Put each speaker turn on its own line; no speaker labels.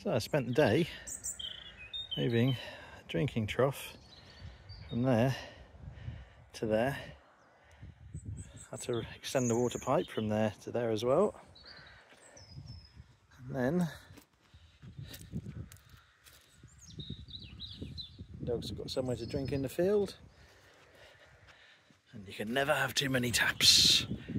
So I spent the day moving a drinking trough from there to there. Had to extend the water pipe from there to there as well. And then dogs have got somewhere to drink in the field. And you can never have too many taps.